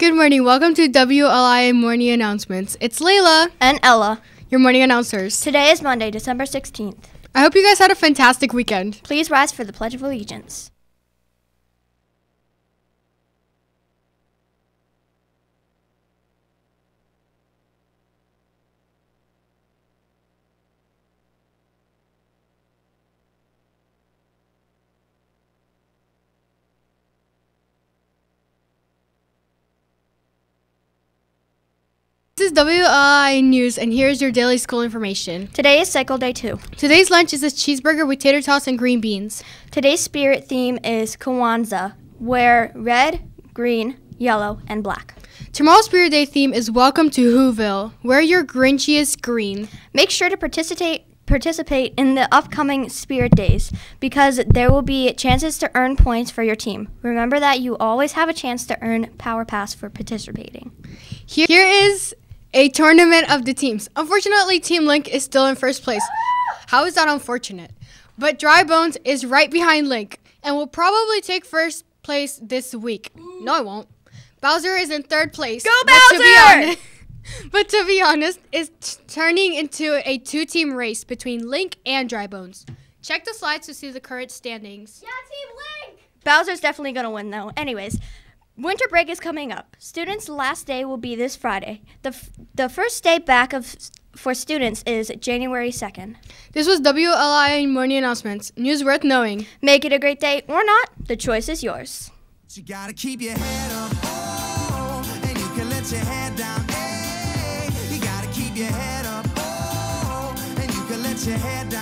Good morning. Welcome to WLI Morning Announcements. It's Layla And Ella. your morning announcers. Today is Monday, December 16th. I hope you guys had a fantastic weekend. Please rise for the Pledge of Allegiance. This is WLI News, and here's your daily school information. Today is Cycle Day 2. Today's lunch is a cheeseburger with tater tots and green beans. Today's spirit theme is Kwanzaa. Wear red, green, yellow, and black. Tomorrow's Spirit Day theme is Welcome to Whoville. Wear your Grinchiest green. Make sure to participate in the upcoming Spirit Days because there will be chances to earn points for your team. Remember that you always have a chance to earn Power Pass for participating. Here is a tournament of the teams. Unfortunately, Team Link is still in first place. How is that unfortunate? But Dry Bones is right behind Link and will probably take first place this week. No, it won't. Bowser is in third place. Go Bowser! But to be honest, it's turning into a two-team race between Link and Dry Bones. Check the slides to see the current standings. Yeah, Team Link! Bowser's definitely going to win, though. Anyways, winter break is coming up. Students' last day will be this Friday. The first day back for students is January 2nd. This was WLI Morning Announcements. News worth knowing. Make it a great day or not, the choice is yours. You gotta keep your head up, oh, and you can let your head down, hey. You gotta keep your head up, oh, and you can let your head down.